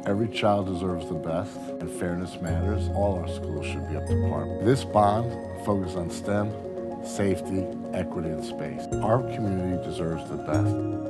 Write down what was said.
Every child deserves the best, and fairness matters. All our schools should be up to par. This bond focuses on STEM, safety, equity, and space. Our community deserves the best.